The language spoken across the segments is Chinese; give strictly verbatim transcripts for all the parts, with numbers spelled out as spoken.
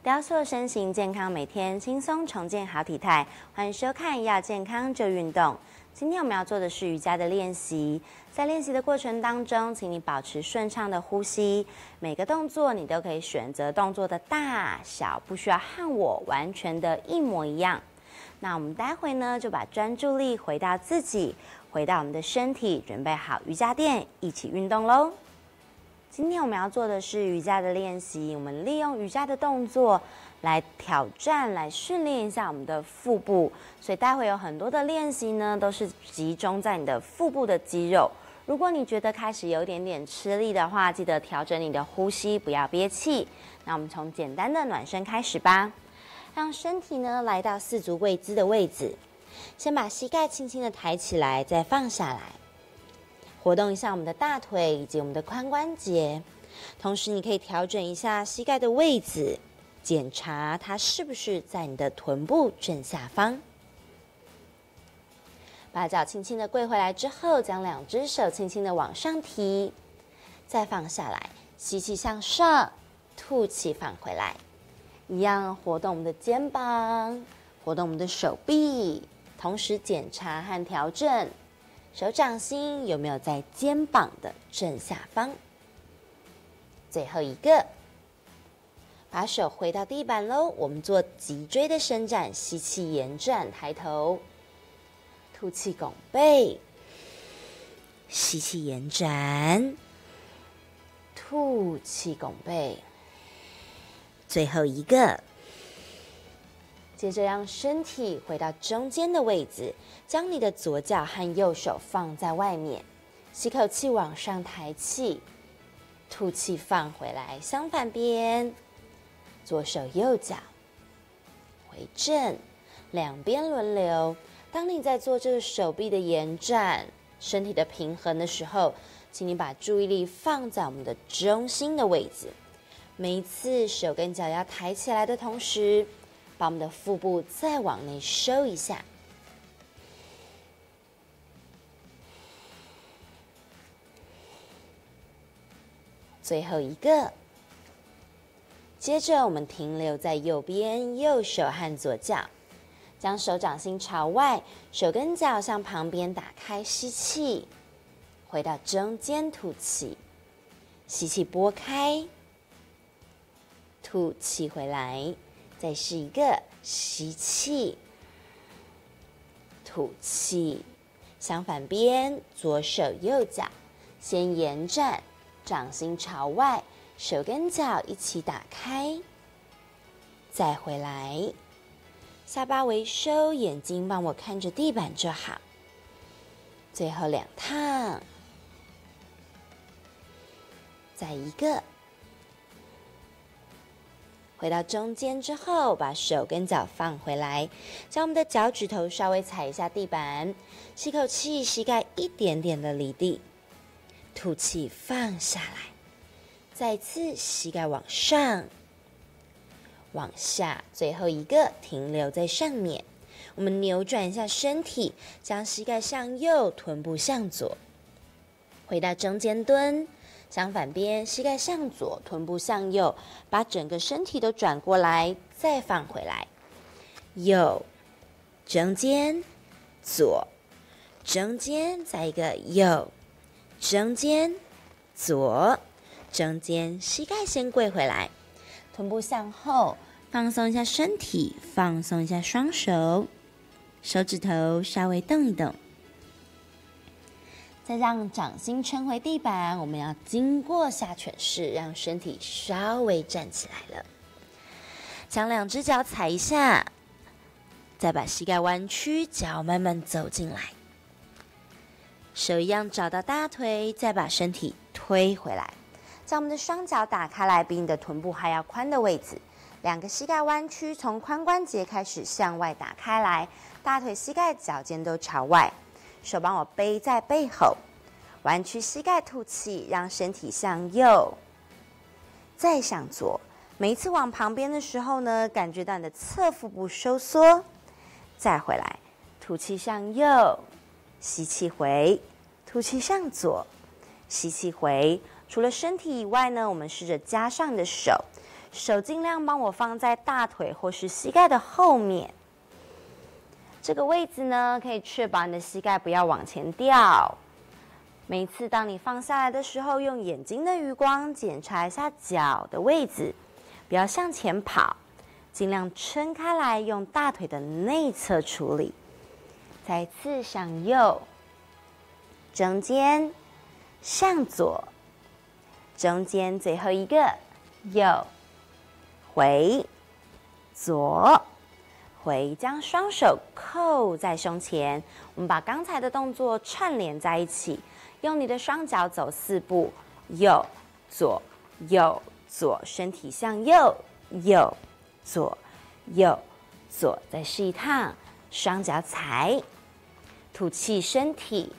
雕塑身形健康，每天轻松重建好体态。欢迎收看《要健康就运动》。今天我们要做的是瑜伽的练习。在练习的过程当中，请你保持顺畅的呼吸。每个动作你都可以选择动作的大小，不需要和我完全的一模一样。那我们待会呢，就把专注力回到自己，回到我们的身体，准备好瑜伽垫，一起运动喽。今天我们要做的是瑜伽的练习，我们利用瑜伽的动作来挑战、来训练一下我们的腹部。所以待会有很多的练习呢，都是集中在你的腹部的肌肉。如果你觉得开始有点点吃力的话，记得调整你的呼吸，不要憋气。那我们从简单的暖身开始吧，让身体呢来到四足跪姿的位置，先把膝盖轻轻的抬起来，再放下来。活动一下我们的大腿以及我们的髋关节，同时你可以调整一下膝盖的位置，检查它是不是在你的臀部正下方。把脚轻轻的跪回来之后，将两只手轻轻的往上提，再放下来，吸气向上，吐气放回来。一样活动我们的肩膀，活动我们的手臂，同时检查和调整手掌心有没有在肩膀的正下方。最后一个，把手回到地板喽，我们做脊椎的伸展，吸气延展抬头，吐气拱背，吸气延展，吐气拱背。最后一个，接着让身体回到中间的位置，将你的左脚和右手放在外面，吸口气往上抬气，吐气放回来。相反边，左手右脚回正，两边轮流。当你在做这个手臂的延展、身体的平衡的时候，请你把注意力放在我们的中心的位置。每一次手跟脚要抬起来的同时，把我们的腹部再往内收一下。最后一个，接着我们停留在右边，右手和左脚，将手掌心朝外，手跟脚向旁边打开，吸气，回到中间吐气，吸气拨开，吐气回来。再试一个，吸气，吐气。相反边，左手右脚，先延展，掌心朝外，手跟脚一起打开，再回来。下巴微收，眼睛帮我看着地板就好。最后两趟，再一个。回到中间之后，把手跟脚放回来，将我们的脚趾头稍微踩一下地板，吸口气，膝盖一点点的离地，吐气放下来。再次膝盖往上，往下，最后一个停留在上面。我们扭转一下身体，将膝盖向右，臀部向左，回到中间蹲。相反边，膝盖向左，臀部向右，把整个身体都转过来，再放回来。右，中间，左，中间，再一个右，中间，左，中间，膝盖先跪回来，臀部向后，放松一下身体，放松一下双手，手指头稍微动一动。再让掌心撑回地板，我们要经过下犬式，让身体稍微站起来了。将两只脚踩一下，再把膝盖弯曲，脚慢慢走进来。手一样找到大腿，再把身体推回来。将我们的双脚打开来，比你的臀部还要宽的位置。两个膝盖弯曲，从髋关节开始向外打开来，大腿、膝盖、脚尖都朝外。手帮我背在背后，弯曲膝盖吐气，让身体向右，再向左。每一次往旁边的时候呢，感觉到你的侧腹部收缩，再回来，吐气向右，吸气回，吐气向左，吸气回。除了身体以外呢，我们试着加上你的手， 手尽量帮我放在大腿或是膝盖的后面。这个位置呢，可以确保你的膝盖不要往前掉。每次当你放下来的时候，用眼睛的余光检查一下脚的位置，不要向前跑，尽量撑开来，用大腿的内侧处理。再次向右，中间，向左，中间，最后一个右，回，左。回，将双手扣在胸前，我们把刚才的动作串联在一起，用你的双脚走四步，右左右左，身体向右右左右左，再试一趟，双脚踩，吐气身体，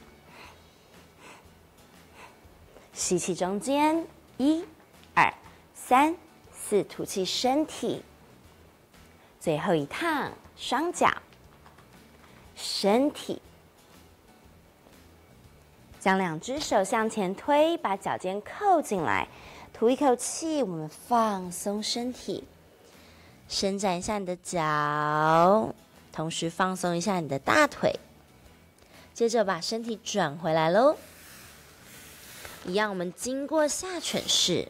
吸气中间，一二三四，吐气身体。最后一趟，双脚、身体，将两只手向前推，把脚尖扣进来，吐一口气，我们放松身体，伸展一下你的脚，同时放松一下你的大腿。接着把身体转回来喽，一样，我们经过下犬式。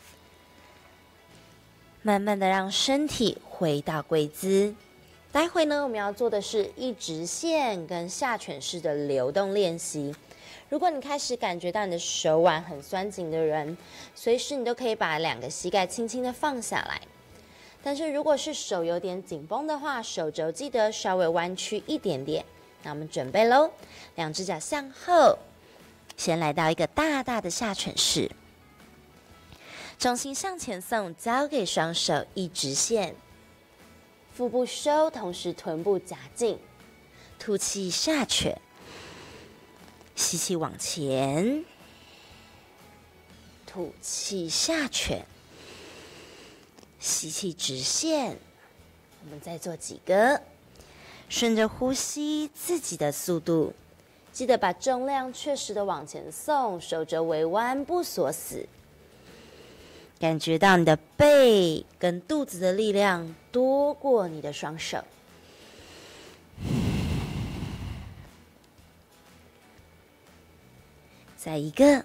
慢慢的让身体回到跪姿。待会呢，我们要做的是一直线跟下犬式的流动练习。如果你开始感觉到你的手腕很酸紧的人，随时你都可以把两个膝盖轻轻的放下来。但是如果是手有点紧绷的话，手肘记得稍微弯曲一点点。那我们准备咯，两只脚向后，先来到一个大大的下犬式。重心向前送，交给双手，一直线，腹部收，同时臀部夹紧，吐气下犬，吸气往前，吐气下犬，吸气直线。我们再做几个，顺着呼吸，自己的速度，记得把重量确实的往前送，手肘微弯，不锁死。感觉到你的背跟肚子的力量多过你的双手。再一个，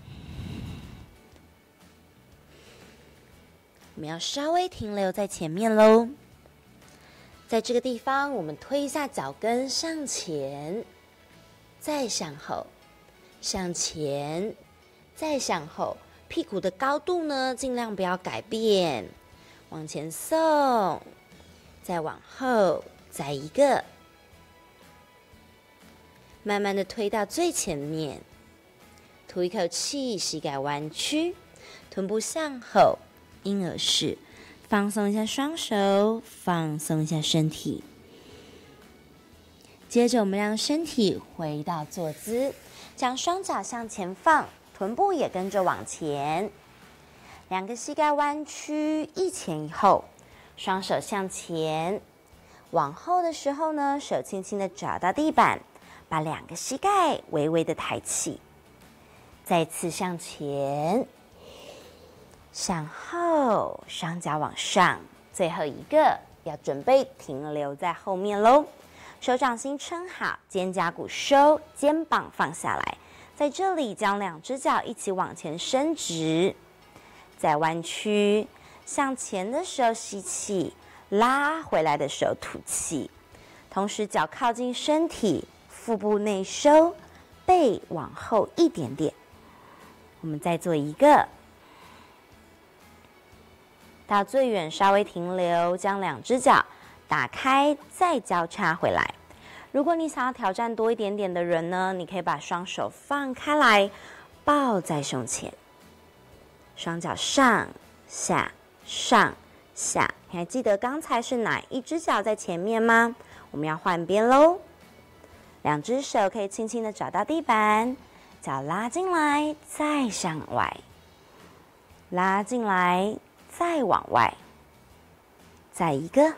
我们要稍微停留在前面咯。在这个地方，我们推一下脚跟向前，再向后，向前，再向后。屁股的高度呢，尽量不要改变，往前送，再往后，再一个，慢慢的推到最前面，吐一口气，膝盖弯曲，臀部向后，婴儿式，放松一下双手，放松一下身体。接着我们让身体回到坐姿，将双脚向前放，臀部也跟着往前，两个膝盖弯曲，一前一后，双手向前。往后的时候呢，手轻轻的找到地板，把两个膝盖微微的抬起，再次向前，向后，双脚往上，最后一个要准备停留在后面咯。手掌心撑好，肩胛骨收，肩膀放下来。在这里将两只脚一起往前伸直，再弯曲，向前的时候吸气，拉回来的时候吐气，同时脚靠近身体，腹部内收，背往后一点点。我们再做一个，到最远稍微停留，将两只脚打开，再交叉回来。如果你想要挑战多一点点的人呢，你可以把双手放开来，抱在胸前，双脚上下上下。你还记得刚才是哪一只脚在前面吗？我们要换边喽。两只手可以轻轻的找到地板，脚拉进来，再向外，拉进来，再往外，再一个。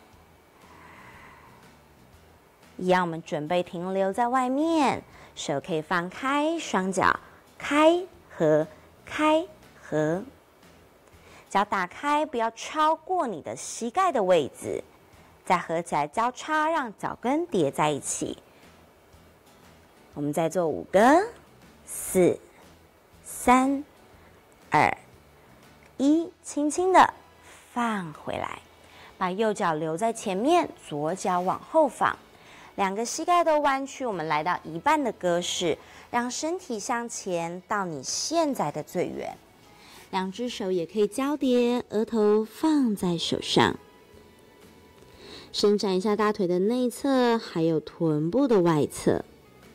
一样，我们准备停留在外面，手可以放开，双脚开合开合。 脚打开，不要超过你的膝盖的位置，再合起来交叉，让脚跟叠在一起。我们再做五个，四、三、二、一，轻轻的放回来，把右脚留在前面，左脚往后放，两个膝盖都弯曲。我们来到一半的鸽式，让身体向前到你现在的最远。两只手也可以交叠，额头放在手上，伸展一下大腿的内侧，还有臀部的外侧。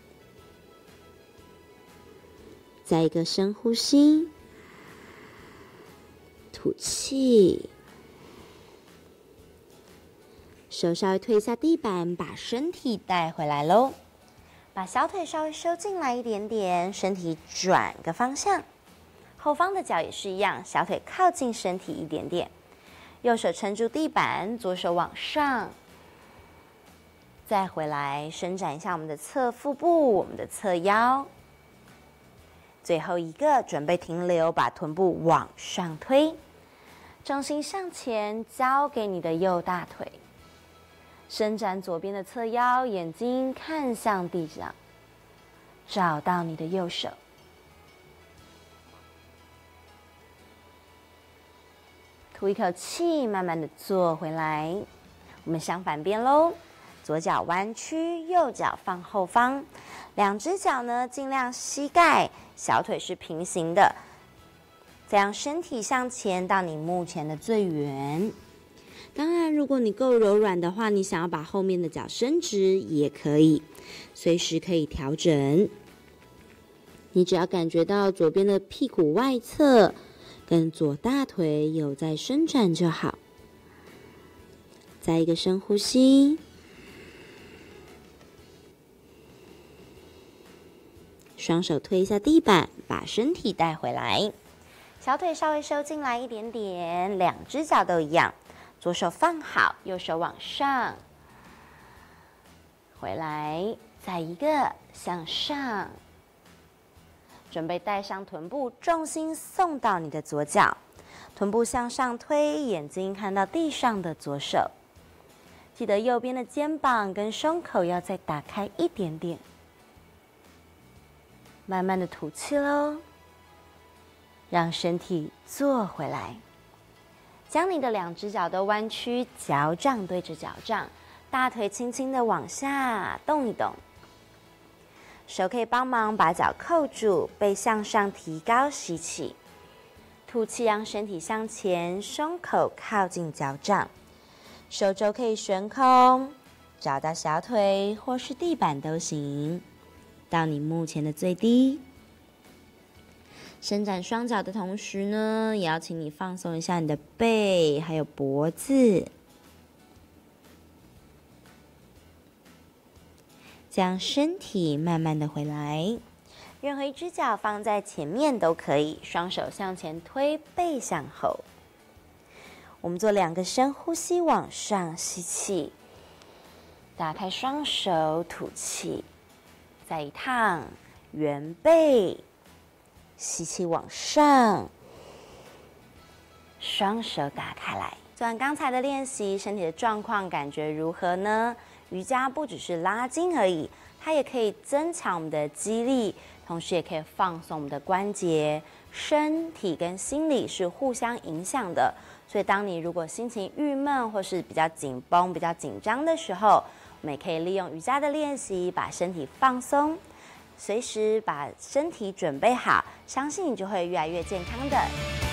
再一个深呼吸，吐气，手稍微推一下地板，把身体带回来咯。把小腿稍微收进来一点点，身体转个方向。后方的脚也是一样，小腿靠近身体一点点，右手撑住地板，左手往上，再回来伸展一下我们的侧腹部，我们的侧腰。最后一个准备停留，把臀部往上推，重心向前，交给你的右大腿，伸展左边的侧腰，眼睛看向地上，找到你的右手。吐一口气，慢慢的坐回来。我们相反边咯，左脚弯曲，右脚放后方，两只脚呢尽量膝盖、小腿是平行的，这样身体向前到你目前的最远。当然，如果你够柔软的话，你想要把后面的脚伸直也可以，随时可以调整。你只要感觉到左边的屁股外侧跟左大腿有在伸展就好。再一个深呼吸，双手推一下地板，把身体带回来，小腿稍微收进来一点点，两只脚都一样，左手放好，右手往上，回来，再一个向上，准备带上臀部，重心送到你的左脚，臀部向上推，眼睛看到地上的左手，记得右边的肩膀跟胸口要再打开一点点。慢慢的吐气咯，让身体坐回来，将你的两只脚都弯曲，脚掌对着脚掌，大腿轻轻的往下动一动，手可以帮忙把脚扣住，背向上提高，吸气，吐气让身体向前，胸口靠近脚掌，手肘可以悬空，找到小腿或是地板都行，到你目前的最低。伸展双脚的同时呢，也要请你放松一下你的背还有脖子，将身体慢慢的回来，任何一只脚放在前面都可以，双手向前推，背向后。我们做两个深呼吸，往上吸气，打开双手，吐气，再一趟圆背，吸气往上，双手打开来。做完刚才的练习，身体的状况感觉如何呢？瑜伽不只是拉筋而已，它也可以增强我们的肌力，同时也可以放松我们的关节。身体跟心理是互相影响的，所以当你如果心情郁闷或是比较紧绷、比较紧张的时候，我们也可以利用瑜伽的练习，把身体放松，随时把身体准备好，相信你就会越来越健康的。